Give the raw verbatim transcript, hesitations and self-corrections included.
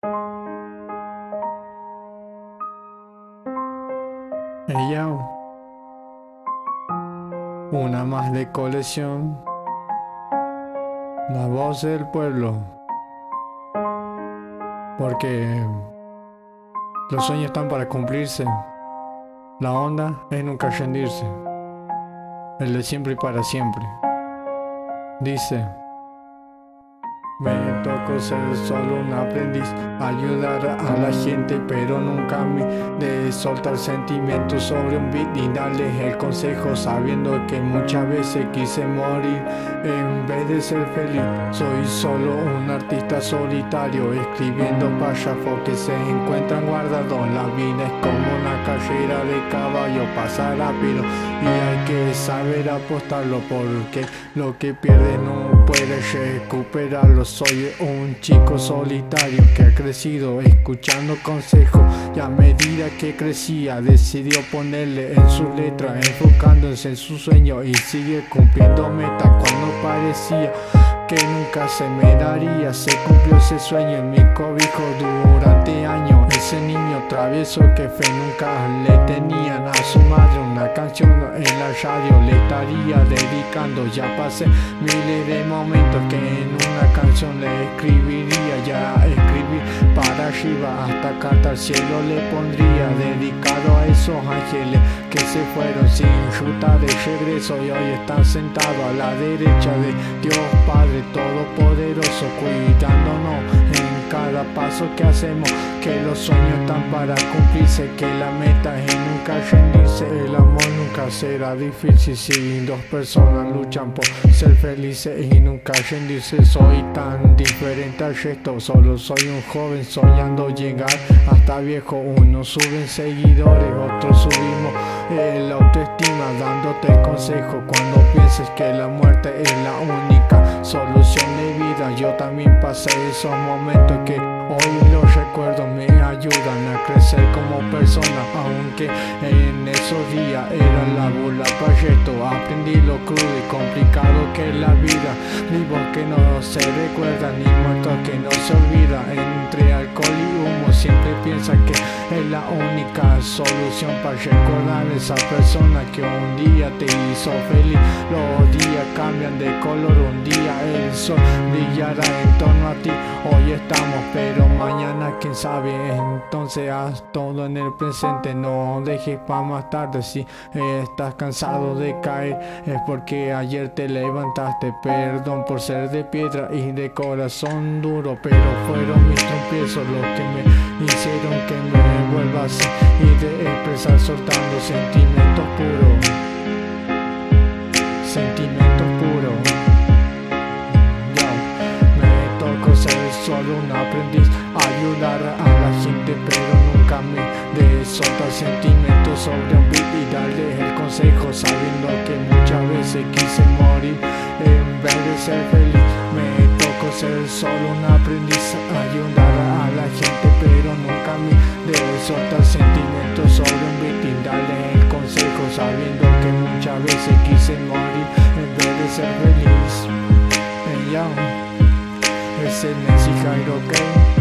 Ella, una más de colección, la voz del pueblo, porque los sueños están para cumplirse, la onda es nunca rendirse, el de siempre y para siempre. Dice: me tocó ser solo un aprendiz, ayudar a la gente pero nunca a mí, de soltar sentimientos sobre un beat y darles el consejo sabiendo que muchas veces quise morir en vez de ser feliz. Soy solo un artista solitario escribiendo párrafos que se encuentran guardados. La vida es como una carrera de caballo, pasa rápido y hay que saber apostarlo, porque lo que pierde no puede recuperarlo. Soy un chico solitario que ha crecido escuchando consejos, y a medida que crecía decidió ponerle en su letra, enfocándose en su sueño, y sigue cumpliendo metas cuando parecía que nunca se me daría. Se cumplió ese sueño en mi cobijo durante años. Ese niño travieso que fe nunca le tenían a su madre. Una canción en la radio le estaría dedicando. Ya pasé miles de momentos que en una canción le escribiría. Ya escribí para arriba, hasta carta al cielo le pondría, dedicado a esos ángeles que se fueron sin ruta de regreso y hoy están sentados a la derecha de Dios Padre Todopoderoso, cuidándonos en cada paso que hacemos, que los sueños están para cumplirse, que la meta es nunca rendirse. El amor nunca será difícil si dos personas luchan por ser felices y nunca rendirse. Soy tan diferente al resto, solo soy un joven soñando llegar hasta viejo. Unos suben seguidores, otros subimos el autoestima, dándote consejo cuando pienses que la muerte es la única solución de vida. Yo también pasé esos momentos que hoy los recuerdo, me ayudan a crecer como persona, aunque en esos días era la burla para el resto. Aprendí lo crudo y complicado que es la vida, vivos que no se recuerdan y muertos que no se olvidan. Entre alcohol y humo siempre piensa que es la única solución para recordar a esa persona que un día te hizo feliz. Los días cambian de color, un día el sol brillará en torno a ti. Hoy estamos pero mañana quién sabe, entonces haz todo en el presente, no dejes para más tarde. Si estás cansado de caer es porque ayer te levantaste. Perdón por ser de piedra y de corazón duro, pero fueron mis tropiezos los que me hicieron que me vuelva así, y de expresar soltando sentimientos puros, sentimientos puros. Ser solo un aprendiz, ayudar a la gente pero nunca me de soltar sentimientos sobre un beat y darles el consejo sabiendo que muchas veces quise morir en vez de ser feliz. Me tocó ser solo un aprendiz, ayudar a la gente pero nunca me de soltar sentimientos sobre un beat y darles el consejo sabiendo que muchas veces quise morir en vez de ser feliz. Hey, yo. Es el Nancy Jairo, ok.